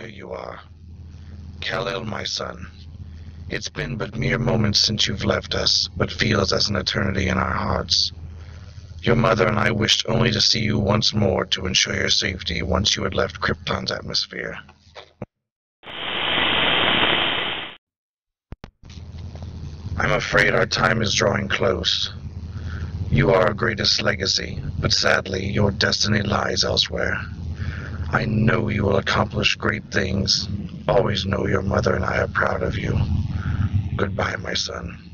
you are. Kal-El, my son. It's been but mere moments since you've left us, but feels as an eternity in our hearts. Your mother and I wished only to see you once more to ensure your safety once you had left Krypton's atmosphere. I'm afraid our time is drawing close. You are our greatest legacy, but sadly, your destiny lies elsewhere. I know you will accomplish great things. Always know your mother and I are proud of you. Goodbye, my son.